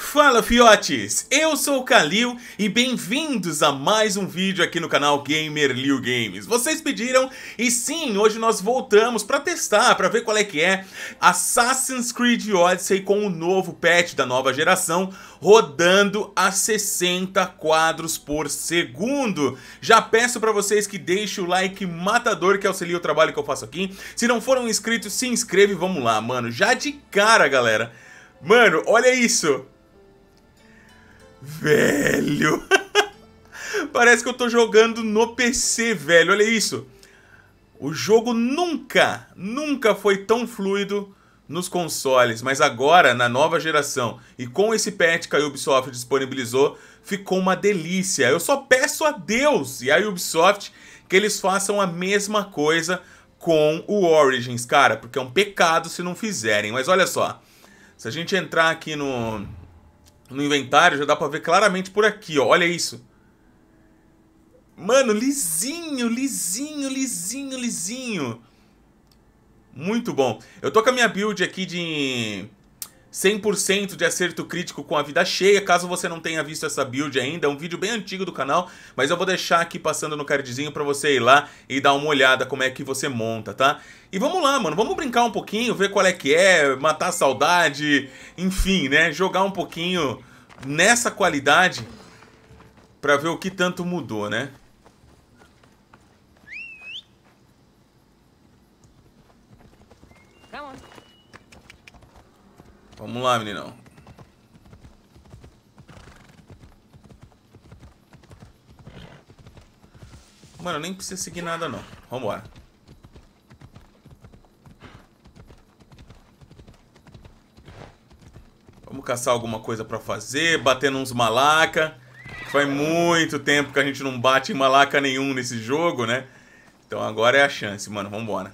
Fala fiotes, eu sou o Kalil e bem-vindos a mais um vídeo aqui no canal Gamer Liu Games. Vocês pediram e sim, hoje nós voltamos para testar, para ver qual é que é Assassin's Creed Odyssey com o novo patch da nova geração, rodando a 60 quadros por segundo. Já peço para vocês que deixem o like matador que auxilia o trabalho que eu faço aqui. Se não foram inscritos, se inscreve e vamos lá, mano. Já de cara, galera. Mano, olha isso. Velho. Parece que eu tô jogando no PC, velho. Olha isso. O jogo nunca foi tão fluido nos consoles. Mas agora, na nova geração, e com esse patch que a Ubisoft disponibilizou, ficou uma delícia. Eu só peço a Deus e a Ubisoft que eles façam a mesma coisa com o Origins, cara. Porque é um pecado se não fizerem. Mas olha só. Se a gente entrar aqui no inventário, já dá pra ver claramente por aqui, ó. Olha isso. Mano, lisinho, lisinho, lisinho, lisinho. Muito bom. Eu tô com a minha build aqui de 100% de acerto crítico com a vida cheia. Caso você não tenha visto essa build ainda, é um vídeo bem antigo do canal, mas eu vou deixar aqui passando no cardzinho pra você ir lá e dar uma olhada como é que você monta, tá? E vamos lá, mano, vamos brincar um pouquinho, ver qual é que é, matar a saudade, enfim, né? Jogar um pouquinho nessa qualidade pra ver o que tanto mudou, né? Vamos lá, meninão. Mano, nem precisa seguir nada, não. Vambora. Vamos caçar alguma coisa pra fazer, bater uns malaca. Faz muito tempo que a gente não bate em malaca nenhum nesse jogo, né? Então agora é a chance, mano. Vambora.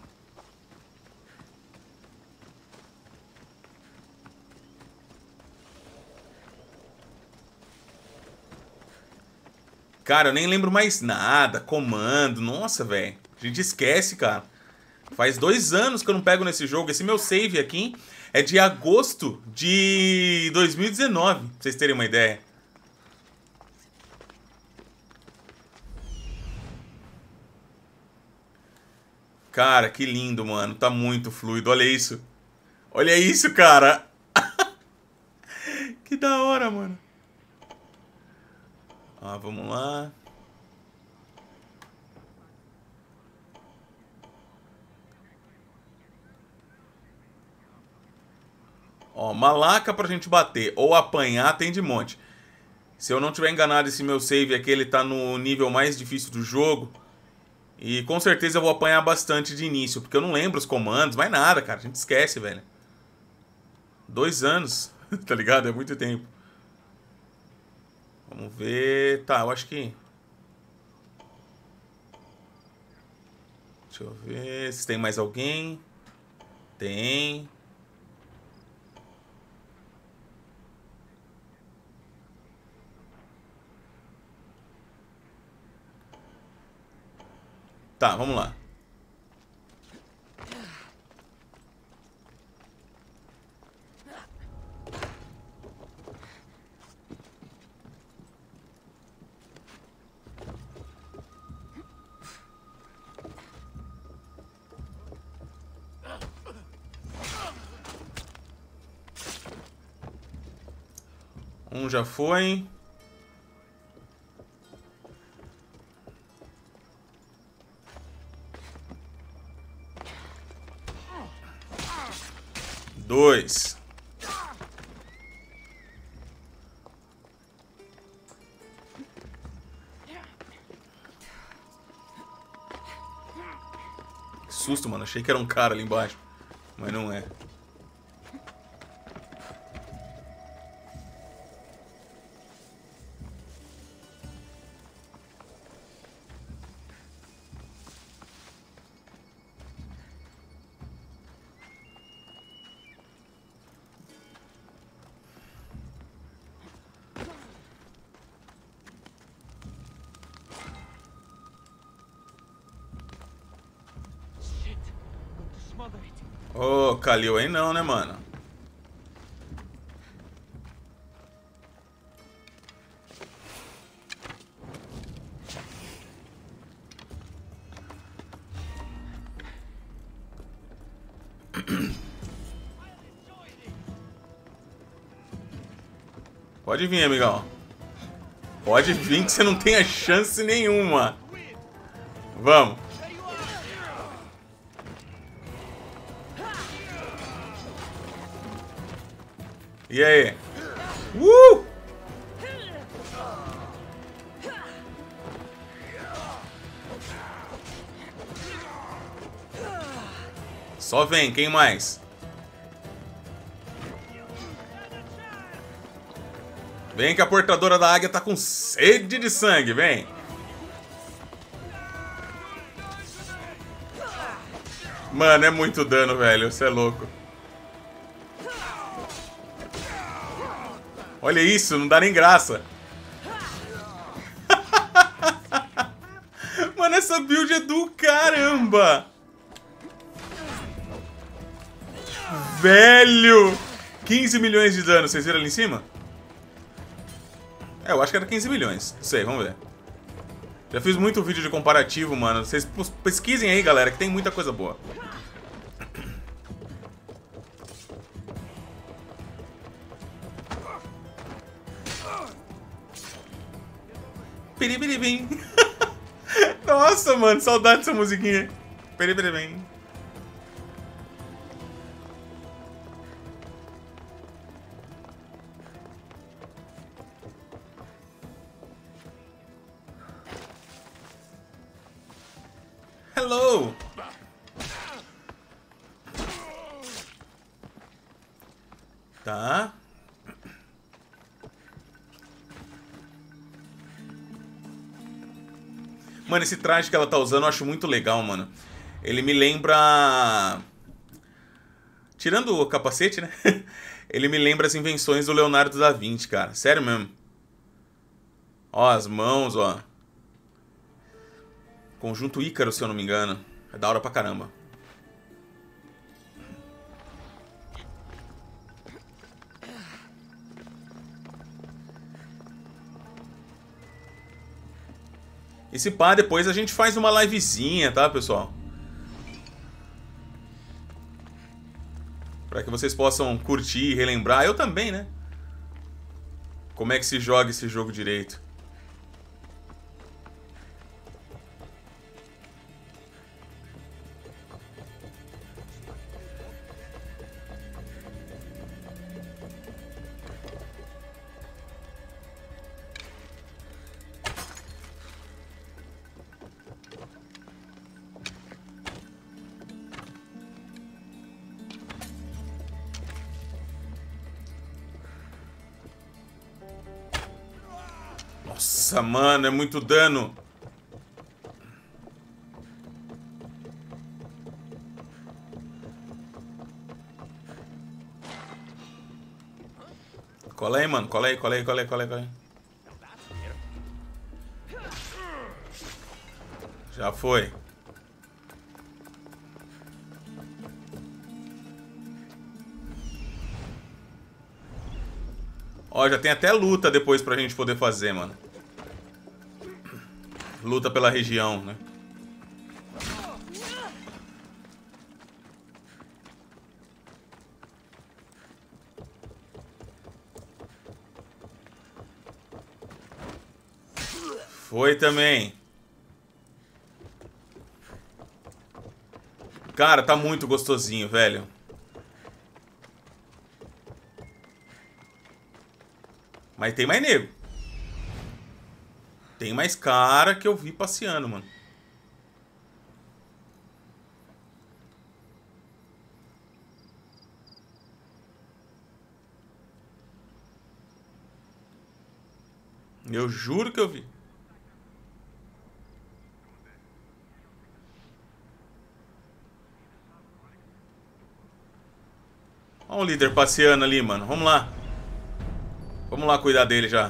Cara, eu nem lembro mais nada. Comando. Nossa, velho. A gente esquece, cara. Faz 2 anos que eu não pego nesse jogo. Esse meu save aqui é de agosto de 2019. Pra vocês terem uma ideia. Cara, que lindo, mano. Tá muito fluido. Olha isso. Olha isso, cara. Que da hora, mano. Ah, vamos lá. Ó, malaca pra gente bater ou apanhar tem de monte. Se eu não tiver enganado, esse meu save aqui, ele tá no nível mais difícil do jogo. E com certeza eu vou apanhar bastante de início, porque eu não lembro os comandos, mais nada, cara. A gente esquece, velho. 2 anos, tá ligado? É muito tempo. Vamos ver... Tá, eu acho que... Deixa eu ver se tem mais alguém. Tem. Tá, vamos lá. Um já foi. Dois. Que susto, mano. Achei que era um cara ali embaixo. Mas não é. Ô, Kalil aí não, né, mano? Pode vir, amigão. Pode vir que você não tem chance nenhuma. Vamos. E aí? Só vem, quem mais? Vem que a portadora da águia tá com sede de sangue, vem. Mano, é muito dano, velho, você é louco. Olha isso, não dá nem graça. Mano, essa build é do caramba. Velho! 15 milhões de dano, vocês viram ali em cima? É, eu acho que era 15 milhões. Não sei, vamos ver. Já fiz muito vídeo de comparativo, mano. Vocês pesquisem aí, galera, que tem muita coisa boa. Piribiribim. Nossa, mano, saudade dessa musiquinha. Piribiribim. Hello! Tá. Mano, esse traje que ela tá usando eu acho muito legal, mano. Ele me lembra... Tirando o capacete, né? Ele me lembra as invenções do Leonardo da Vinci, cara. Sério mesmo. Ó, as mãos, ó. Conjunto Ícaro, se eu não me engano. É da hora pra caramba. E se pá, depois a gente faz uma livezinha, tá, pessoal? Pra que vocês possam curtir e relembrar. Eu também, né? Como é que se joga esse jogo direito. Nossa, mano, é muito dano. Cola aí, mano. Cola aí, cola aí, cola aí, cola aí, cola aí. Já foi. Ó, já tem até luta depois pra gente poder fazer, mano. Luta pela região, né? Foi também. Cara, tá muito gostosinho, velho. Mas tem mais nego. Tem mais cara que eu vi passeando, mano. Eu juro que eu vi. Olha o líder passeando ali, mano. Vamos lá. Vamos lá cuidar dele já.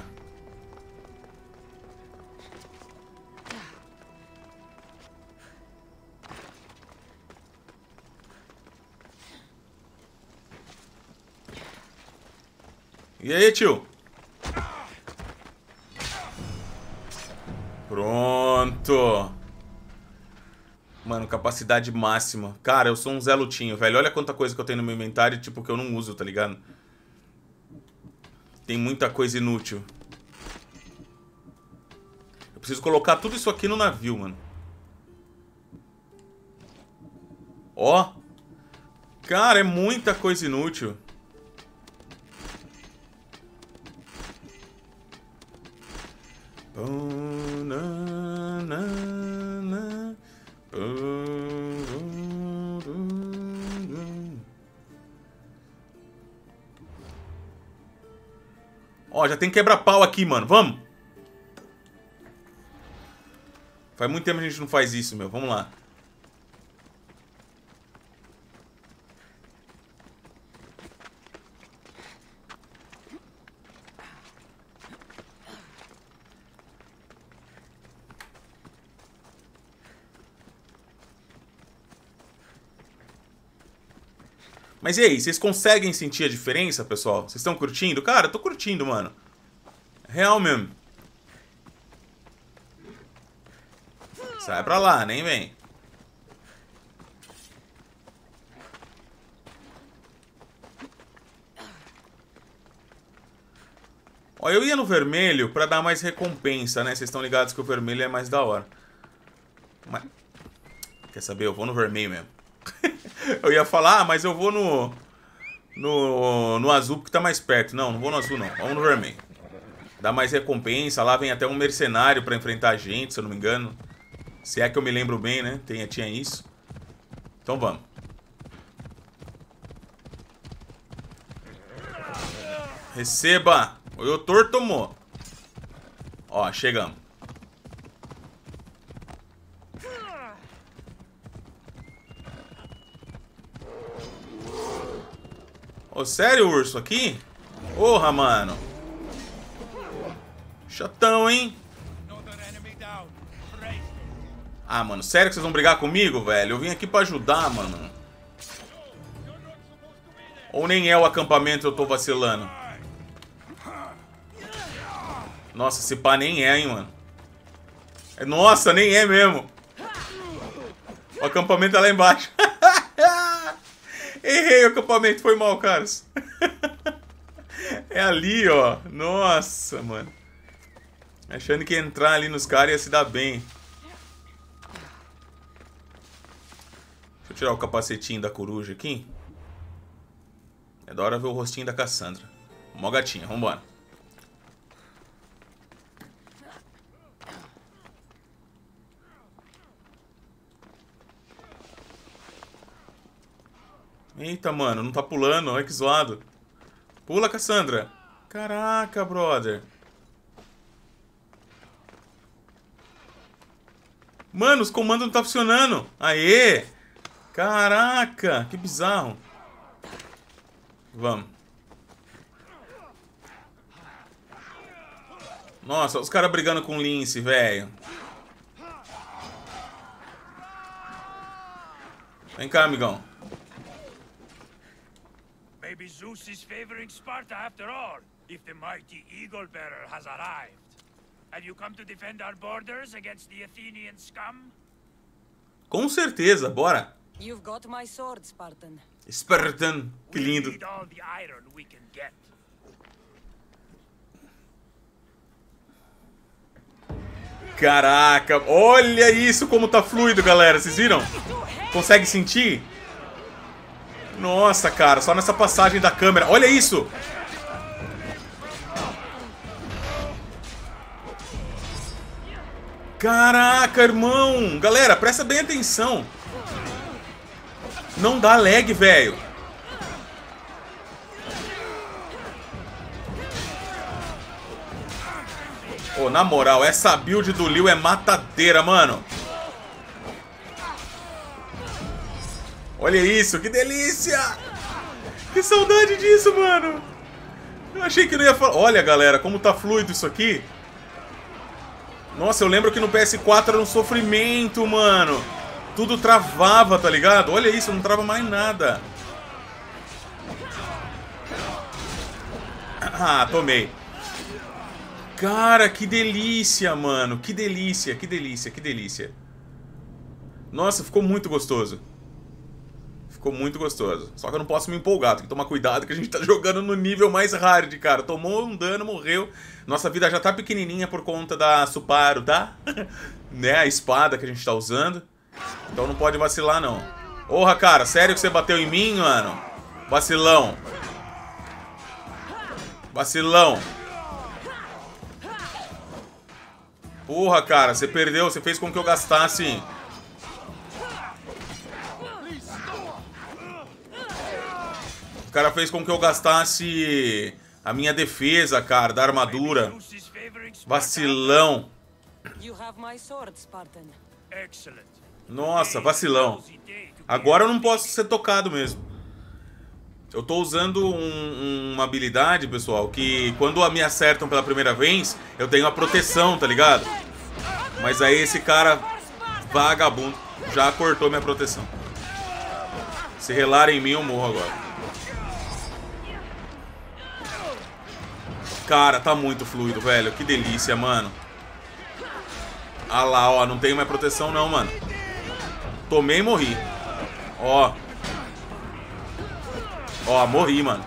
E aí, tio? Pronto. Mano, capacidade máxima. Cara, eu sou um Zé Lutinho, velho. Olha quanta coisa que eu tenho no meu inventário, tipo, que eu não uso, tá ligado? Tem muita coisa inútil. Eu preciso colocar tudo isso aqui no navio, mano. Ó. Cara, é muita coisa inútil. Ó, já tem quebra-pau aqui, mano. Vamos. Faz muito tempo que a gente não faz isso, meu. Vamos lá. Mas e aí, vocês conseguem sentir a diferença, pessoal? Vocês estão curtindo? Cara, eu tô curtindo, mano. Real mesmo. Sai pra lá, nem vem. Ó, eu ia no vermelho pra dar mais recompensa, né? Vocês estão ligados que o vermelho é mais da hora. Mas... Quer saber? Eu vou no vermelho mesmo. Eu ia falar, mas eu vou no azul porque tá mais perto. Não, não vou no azul não. Vamos no vermelho. Dá mais recompensa. Lá vem até um mercenário pra enfrentar a gente, se eu não me engano. Se é que eu me lembro bem, né? Tinha isso. Então vamos. Receba! O Yotor tomou. Ó, chegamos. Ô, sério, urso, aqui? Porra, mano. Chatão, hein? Ah, mano, sério que vocês vão brigar comigo, velho? Eu vim aqui pra ajudar, mano. Ou nem é o acampamento, eu tô vacilando. Nossa, esse pá nem é, hein, mano. Nossa, nem é mesmo. O acampamento é lá embaixo. Errei o acampamento, foi mal, caras. É ali, ó. Nossa, mano. Achando que entrar ali nos caras ia se dar bem. Deixa eu tirar o capacetinho da coruja aqui. É da hora ver o rostinho da Cassandra. Mó gatinha, vambora. Eita, mano, não tá pulando, olha que zoado. Pula, Cassandra. Caraca, brother. Mano, os comandos não tá funcionando. Aê! Caraca, que bizarro. Vamos. Nossa, os caras brigando com o Lince, velho. Vem cá, amigão. Maybe Zeus is favoring Sparta after all, if the mighty Eagle Bearer has arrived. Have you come to defend our borders against the Athenian scum? Com certeza, bora. You've got my sword, Spartan. Spartan, que lindo. We need all the iron we can get. Caraca, olha isso como tá fluido, galera. Vocês viram? Consegue sentir? Nossa, cara, só nessa passagem da câmera. Olha isso! Caraca, irmão! Galera, presta bem atenção. Não dá lag, velho. Ô, na moral, essa build do Liu é matadeira, mano. Olha isso, que delícia! Que saudade disso, mano! Eu achei que não ia falar... Olha, galera, como tá fluido isso aqui. Nossa, eu lembro que no PS4 era um sofrimento, mano. Tudo travava, tá ligado? Olha isso, não trava mais nada. Ah, tomei. Cara, que delícia, mano. Que delícia, que delícia, que delícia. Nossa, ficou muito gostoso. Ficou muito gostoso. Só que eu não posso me empolgar, tem que tomar cuidado que a gente tá jogando no nível mais hard, cara. Tomou um dano, morreu. Nossa vida já tá pequenininha por conta da Suparu, tá? Né, a espada que a gente tá usando. Então não pode vacilar, não. Porra, cara, sério que você bateu em mim, mano? Vacilão. Vacilão. Porra, cara, você perdeu, você fez com que eu gastasse... O cara fez com que eu gastasse a minha defesa, cara, da armadura. Vacilão. Nossa, vacilão. Agora eu não posso ser tocado mesmo. Eu tô usando uma habilidade, pessoal, que quando me acertam pela primeira vez, eu tenho a proteção, tá ligado? Mas aí esse cara vagabundo já cortou minha proteção. Se relar em mim, eu morro agora. Cara, tá muito fluido, velho. Que delícia, mano. Ah lá, ó. Não tenho mais proteção não, mano. Tomei e morri. Ó. Ó, morri, mano.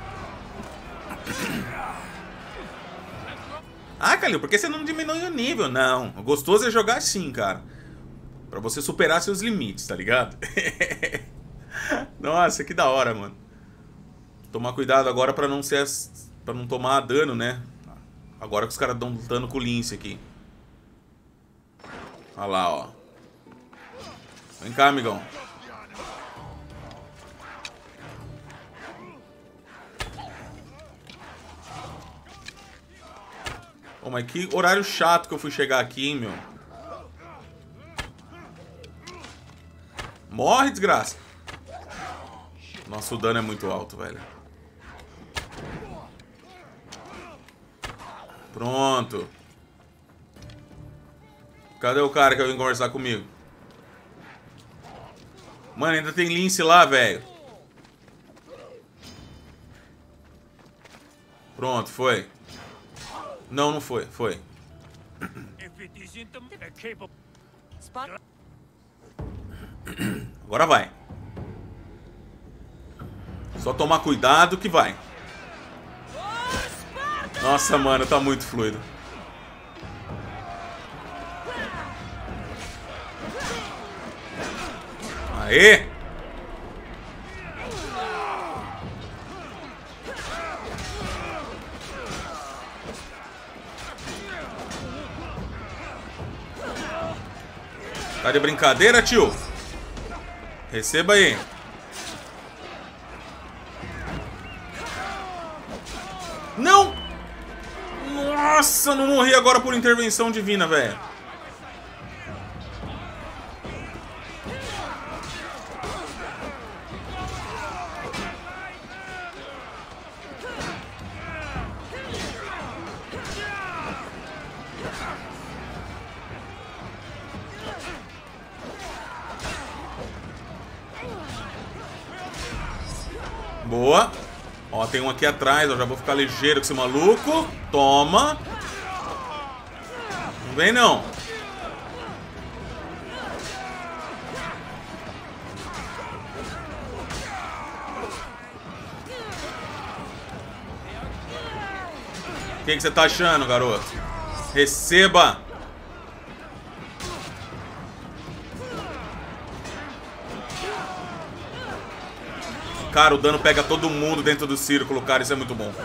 Ah, Calil, por que você não diminui o nível? Não. O gostoso é jogar assim, cara. Pra você superar seus limites, tá ligado? Nossa, que da hora, mano. Tomar cuidado agora pra não ser... Pra não tomar dano, né? Agora que os caras dão dano com o Lince aqui. Olha lá, ó. Vem cá, amigão. Oh, mas que horário chato que eu fui chegar aqui, hein, meu. Morre, desgraça. Nossa, o dano é muito alto, velho. Pronto. Cadê o cara que vai vir conversar comigo? Mano, ainda tem Lince lá, velho. Pronto, foi. Não, não foi. Foi. Agora vai. Só tomar cuidado que vai. Nossa, mano, tá muito fluido. Aê! Tá de brincadeira, tio? Receba aí. Não! Nossa, não morri agora por intervenção divina, velho. Boa. Ó, tem um aqui atrás, ó. Já vou ficar ligeiro com esse maluco. Toma. Não vem, não. O que você tá achando, garoto? Receba. Cara, o dano pega todo mundo dentro do círculo, cara. Isso é muito bom.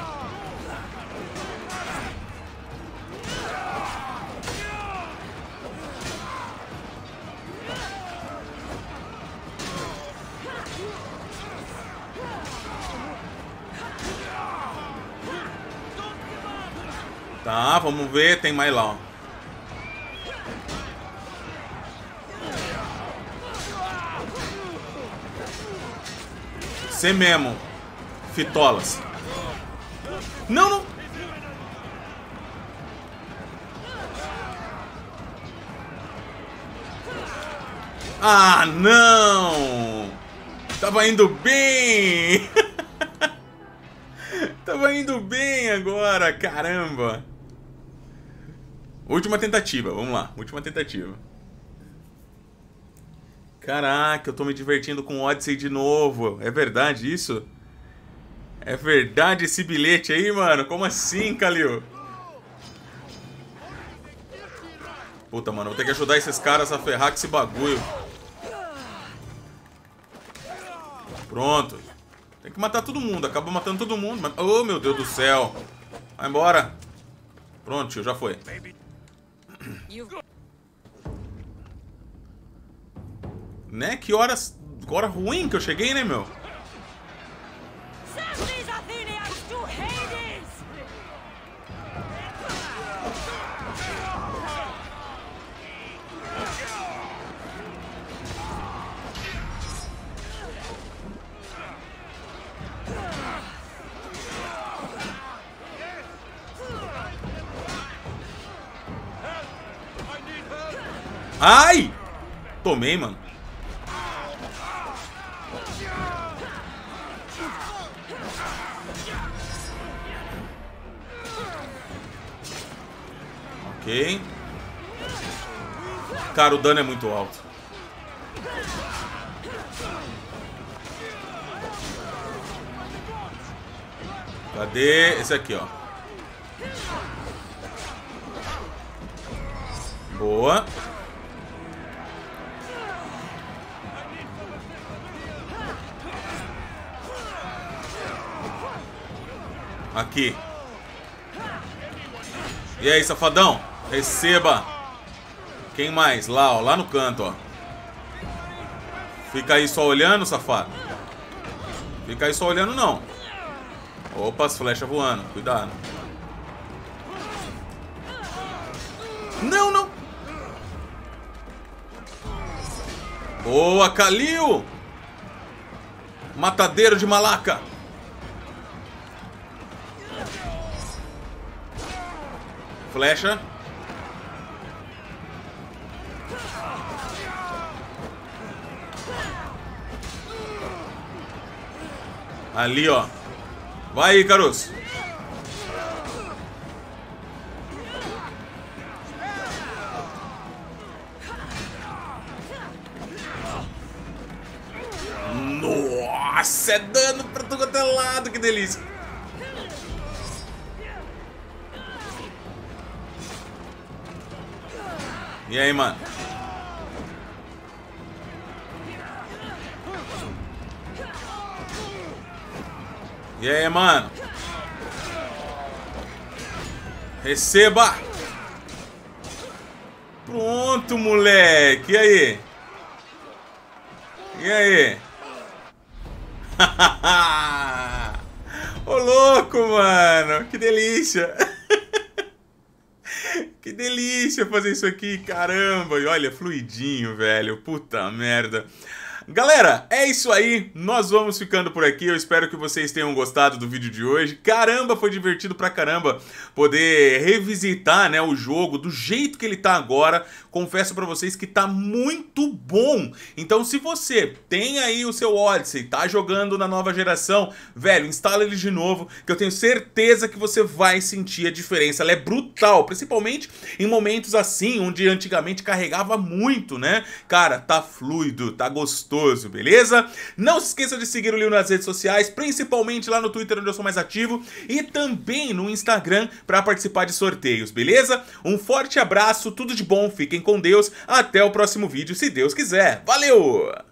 Tá, vamos ver. Tem mais lá, ó. Você mesmo, Fitolas. Não, não. Ah, não. Tava indo bem. Tava indo bem agora, caramba. Última tentativa, vamos lá. Última tentativa. Caraca, eu tô me divertindo com o Odyssey de novo. É verdade isso? É verdade esse bilhete aí, mano? Como assim, Kalil? Puta, mano, vou ter que ajudar esses caras a ferrar com esse bagulho. Pronto. Tem que matar todo mundo. Acaba matando todo mundo. Mas... oh, meu Deus do céu. Vai embora. Pronto, tio, já foi. Né? Que horas... hora ruim que eu cheguei, né, meu? Ai! Tomei, mano. Ok. Cara, o dano é muito alto. Cadê? Esse aqui, ó. Boa. Aqui. E aí, safadão? Receba. Quem mais? Lá, ó. Lá no canto, ó. Fica aí só olhando, safado. Fica aí só olhando, não. Opa, as flechas voando. Cuidado. Não, não. Boa, Kalil. Matadeiro de malaca. Flecha. Ali, ó. Vai aí, caroço. Nossa, é dano pra todo quanto é lado, que delícia. E aí, mano? E aí, mano? Receba! Pronto, moleque! E aí? E aí? Ô, louco, mano! Que delícia! Que delícia fazer isso aqui, caramba! E olha, fluidinho, velho. Puta merda. Galera, é isso aí, nós vamos ficando por aqui, eu espero que vocês tenham gostado do vídeo de hoje. Caramba, foi divertido pra caramba poder revisitar, né, o jogo do jeito que ele tá agora. Confesso pra vocês que tá muito bom. Então se você tem aí o seu Odyssey, tá jogando na nova geração, velho, instala ele de novo, que eu tenho certeza que você vai sentir a diferença. Ela é brutal, principalmente em momentos assim, onde antigamente carregava muito, né? Cara, tá fluido, tá gostoso. Beleza? Não se esqueça de seguir o Leo nas redes sociais, principalmente lá no Twitter, onde eu sou mais ativo, e também no Instagram para participar de sorteios, beleza? Um forte abraço, tudo de bom, fiquem com Deus, até o próximo vídeo, se Deus quiser. Valeu!